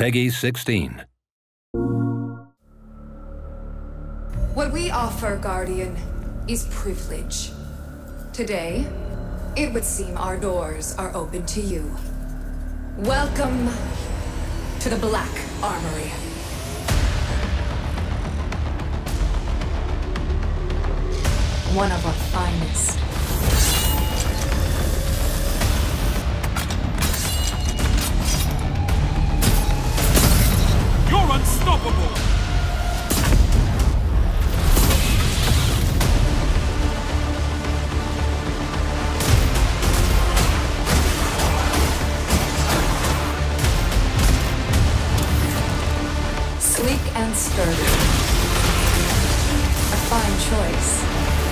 Peggy 16. What we offer, Guardian, is privilege. Today, it would seem our doors are open to you. Welcome to the Black Armory. One of our finest. You're unstoppable! Sleek and sturdy. A fine choice.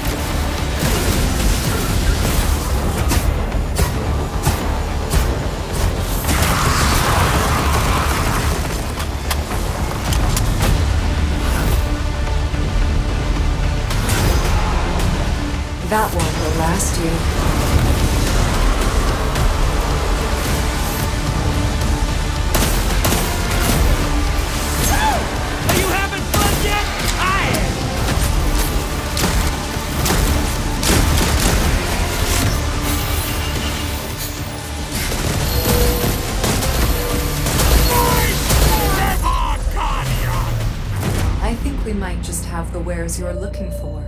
That one will last you. Are you having fun yet? I am! Forever, Guardian! I think we might just have the wares you're looking for.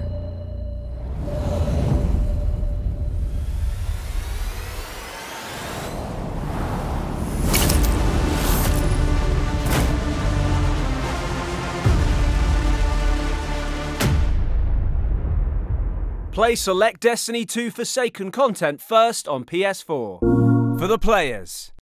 Play Select Destiny 2 Forsaken content first on PS4. For the players.